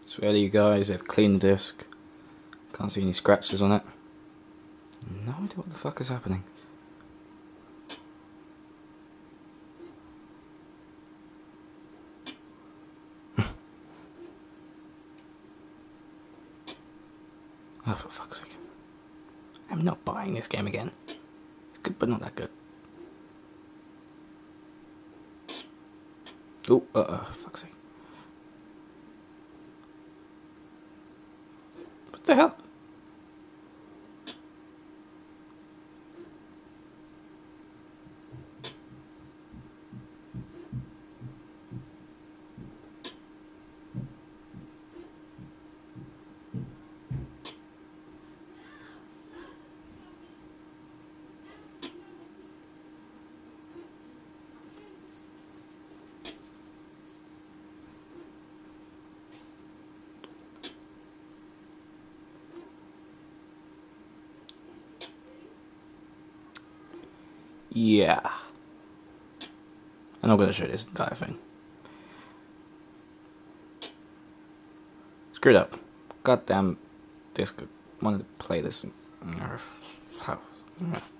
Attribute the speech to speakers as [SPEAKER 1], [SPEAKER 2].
[SPEAKER 1] It's ready, you guys. They've cleaned the disc. Can't see any scratches on it. No idea what the fuck is happening. Oh, for fuck's sake. I'm not buying this game again. It's good, but not that good. Oh, for fuck's sake. What the hell? Yeah. I'm not going to show this entire thing. Screwed up. Goddamn disc. Wanted to play this.